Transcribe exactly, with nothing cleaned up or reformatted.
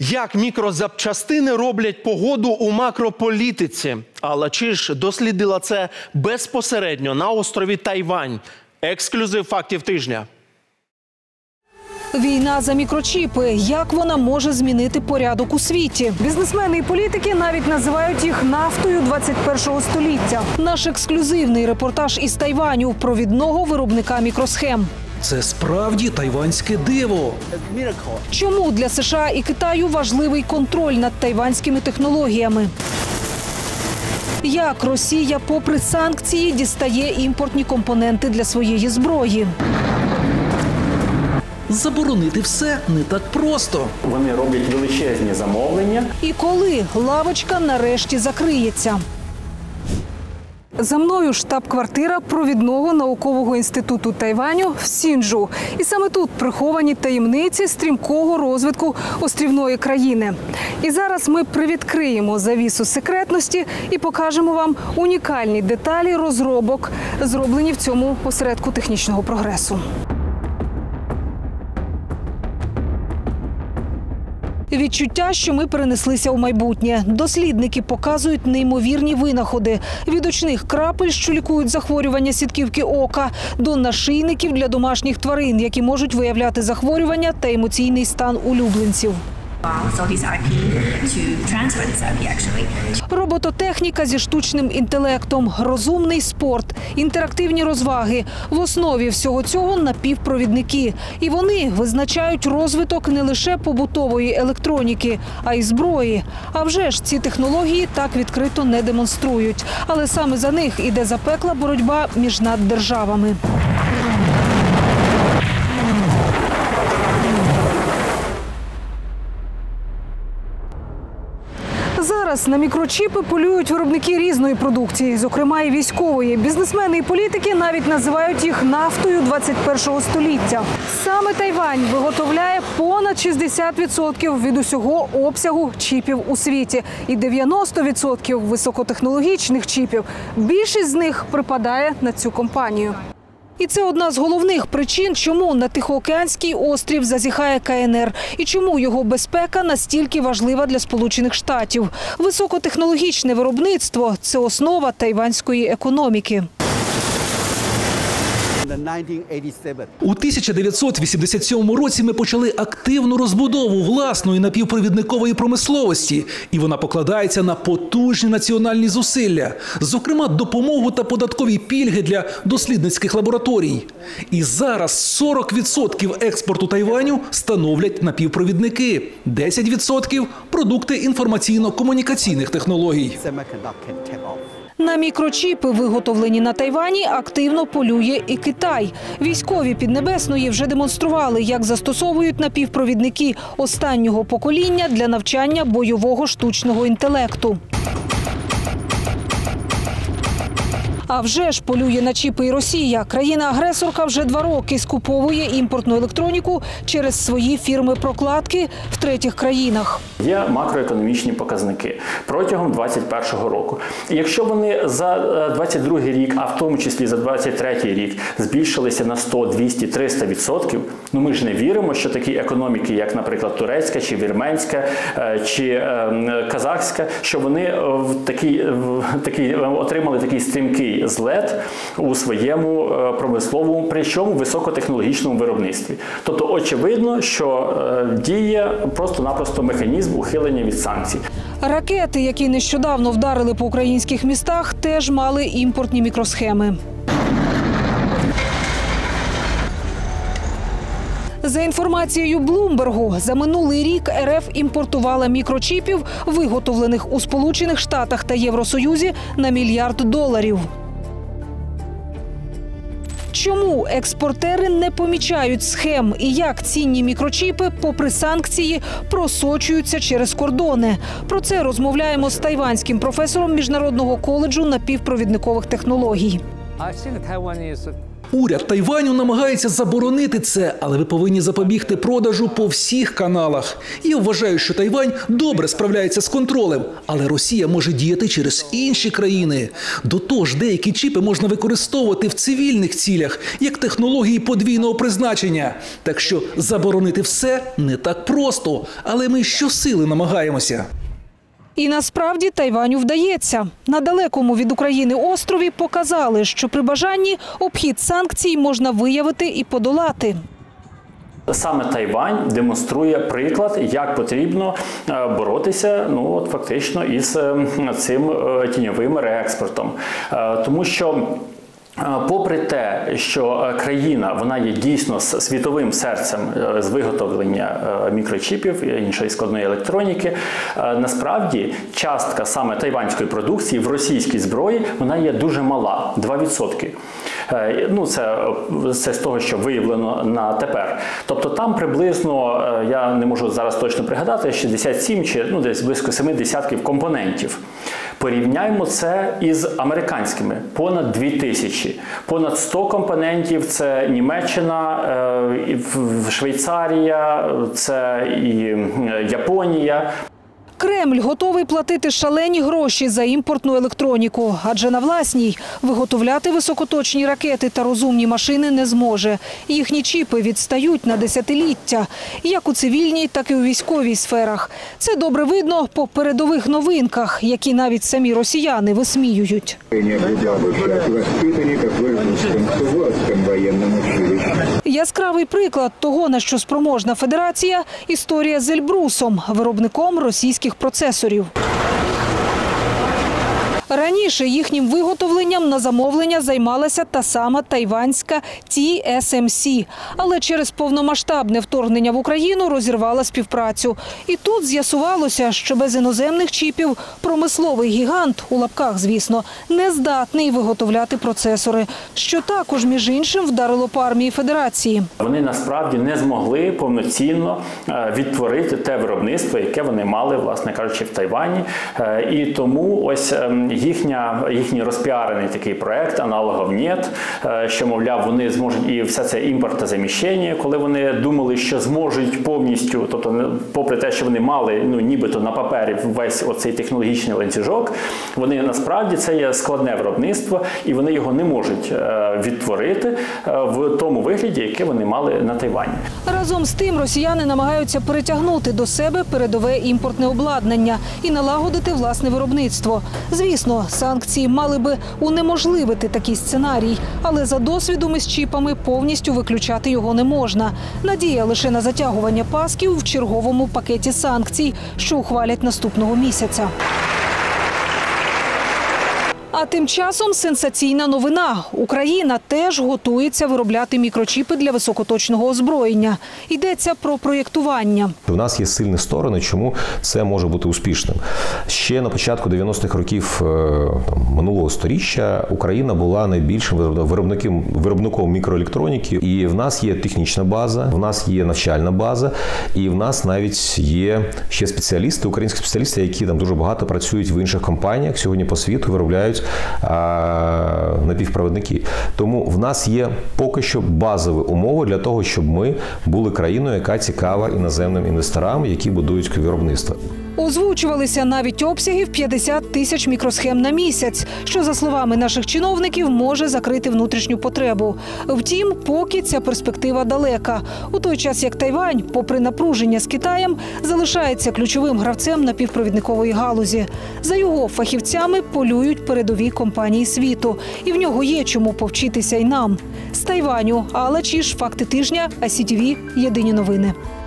Як мікрозапчастини роблять погоду у макрополітиці? Алла Чиж дослідила це безпосередньо на острові Тайвань. Ексклюзив фактів тижня. Війна за мікрочіпи. Як вона може змінити порядок у світі? Бізнесмени і політики навіть називають їх нафтою двадцять першого століття. Наш ексклюзивний репортаж із Тайваню – провідного виробника мікросхем. Це справді тайванське диво. Чому для США і Китаю важливий контроль над тайванськими технологіями? Як Росія, попри санкції, дістає імпортні компоненти для своєї зброї? Заборонити все не так просто. Вони роблять величезні замовлення. І коли лавочка нарешті закриється? За мною штаб-квартира провідного наукового інституту Тайваню в Сінджу. І саме тут приховані таємниці стрімкого розвитку острівної країни. І зараз ми привідкриємо завісу секретності і покажемо вам унікальні деталі розробок, зроблені в цьому осередку технічного прогресу. Відчуття, що ми перенеслися у майбутнє. Дослідники показують неймовірні винаходи. Від очних крапель, що лікують захворювання сітківки ока, до нашийників для домашніх тварин, які можуть виявляти захворювання та емоційний стан улюбленців. Робототехніка зі штучним інтелектом, розумний спорт, інтерактивні розваги. В основі всього цього напівпровідники. І вони визначають розвиток не лише побутової електроніки, а й зброї. А вже ж ці технології так відкрито не демонструють. Але саме за них іде запекла боротьба між наддержавами. Зараз на мікрочіпи полюють виробники різної продукції, зокрема і військової. Бізнесмени і політики навіть називають їх нафтою двадцять першого століття. Саме Тайвань виготовляє понад шістдесят відсотків від усього обсягу чіпів у світі. І дев'яносто відсотків високотехнологічних чіпів. Більшість з них припадає на цю компанію. І це одна з головних причин, чому на Тихоокеанський острів зазіхає Ка Ен Ер і чому його безпека настільки важлива для Сполучених Штатів. Високотехнологічне виробництво – це основа тайванської економіки. У тисяча дев'ятсот вісімдесят сьомому році ми почали активну розбудову власної напівпровідникової промисловості. І вона покладається на потужні національні зусилля. Зокрема, допомогу та податкові пільги для дослідницьких лабораторій. І зараз сорок відсотків експорту Тайваню становлять напівпровідники. десять відсотків – продукти інформаційно-комунікаційних технологій. На мікрочіпи, виготовлені на Тайвані, активно полює і Китай. Військові Піднебесної вже демонстрували, як застосовують напівпровідники останнього покоління для навчання бойового штучного інтелекту. А вже ж полює на чіпи і Росія. Країна-агресорка вже два роки скуповує імпортну електроніку через свої фірми-прокладки в третіх країнах. Є макроекономічні показники протягом двадцять першого року. І якщо вони за двадцять другий рік, а в тому числі за двадцять третій рік, збільшилися на сто, двісті, триста відсотків, ну ми ж не віримо, що такі економіки, як, наприклад, турецька, чи вірменська, чи казахська, що вони в такий, в такий, отримали такий стрімкий злет у своєму промисловому, причому високотехнологічному виробництві. Тобто, очевидно, що діє просто-напросто механізм ухилення від санкцій. Ракети, які нещодавно вдарили по українських містах, теж мали імпортні мікросхеми. За інформацією Блумбергу, за минулий рік Ер Еф імпортувала мікрочіпів, виготовлених у Сполучених Штатах та Євросоюзі, на мільярд доларів. Чому експортери не помічають схем і як цінні мікрочіпи, попри санкції, просочуються через кордони? Про це розмовляємо з тайванським професором Міжнародного коледжу напівпровідникових технологій. Уряд Тайваню намагається заборонити це, але ви повинні запобігти продажу по всіх каналах. Я вважаю, що Тайвань добре справляється з контролем, але Росія може діяти через інші країни. До того ж, деякі чіпи можна використовувати в цивільних цілях, як технології подвійного призначення. Так що заборонити все не так просто, але ми щосили намагаємося. І насправді Тайваню вдається. На далекому від України острові показали, що при бажанні обхід санкцій можна виявити і подолати. Саме Тайвань демонструє приклад, як потрібно боротися, ну от фактично із цим тіньовим реекспортом. Тому що попри те, що країна вона є дійсно світовим серцем з виготовлення мікрочіпів і іншої складної електроніки, насправді частка саме тайванської продукції в російській зброї вона є дуже мала – два відсотки. Ну, це, це з того, що виявлено на тепер. Тобто там приблизно, я не можу зараз точно пригадати, шістдесят сім чи ну, десь близько семи десятків компонентів. Порівняємо це із американськими – понад дві тисячі. Понад сто компонентів – це Німеччина, Швейцарія, це і Японія. Кремль готовий платити шалені гроші за імпортну електроніку, адже на власній виготовляти високоточні ракети та розумні машини не зможе. Їхні чіпи відстають на десятиліття, як у цивільній, так і у військовій сферах. Це добре видно по передових новинках, які навіть самі росіяни висміюють. Яскравий приклад того, на що спроможна Федерація – історія з Ельбрусом, виробником російських процесорів. Раніше їхнім виготовленням на замовлення займалася та сама тайванська Ті Ес Ем Сі. Але через повномасштабне вторгнення в Україну розірвала співпрацю. І тут з'ясувалося, що без іноземних чіпів промисловий гігант, у лапках, звісно, не здатний виготовляти процесори. Що також, між іншим, вдарило по армії Федерації. Вони насправді не змогли повноцінно відтворити те виробництво, яке вони мали, власне кажучи, в Тайвані. І тому ось Їхня, їхній розпіарений такий проект «Аналогов нет», що, мовляв, вони зможуть і все це імпортозаміщення, коли вони думали, що зможуть повністю, тобто, попри те, що вони мали, ну, нібито на папері весь оцей технологічний ланцюжок, вони насправді це є складне виробництво, і вони його не можуть відтворити в тому вигляді, яке вони мали на Тайвані. Разом з тим, росіяни намагаються перетягнути до себе передове імпортне обладнання і налагодити власне виробництво. Звісно, санкції мали би унеможливити такий сценарій, але за досвідом із чіпами повністю виключати його не можна. Надія лише на затягування пасків в черговому пакеті санкцій, що ухвалять наступного місяця. А тим часом сенсаційна новина. Україна теж готується виробляти мікрочіпи для високоточного озброєння. Йдеться про проєктування. У нас є сильні сторони, чому це може бути успішним. Ще на початку дев'яностих років там, минулого сторіччя Україна була найбільшим виробником, виробником мікроелектроніки. І в нас є технічна база, в нас є навчальна база, і в нас навіть є ще спеціалісти, українські спеціалісти, які там дуже багато працюють в інших компаніях, сьогодні по світу виробляють напівпровідники. Тому в нас є поки що базові умови для того, щоб ми були країною, яка цікава іноземним інвесторам, які будують виробництво. Озвучувалися навіть обсяги в п'ятдесят тисяч мікросхем на місяць, що, за словами наших чиновників, може закрити внутрішню потребу. Втім, поки ця перспектива далека. У той час, як Тайвань, попри напруження з Китаєм, залишається ключовим гравцем напівпровідникової галузі. За його фахівцями полюють передові компанії світу. І в нього є чому повчитися й нам. З Тайваню Алла Чіш, «Факти тижня», Ай Сі Ті Ві, Єдині новини.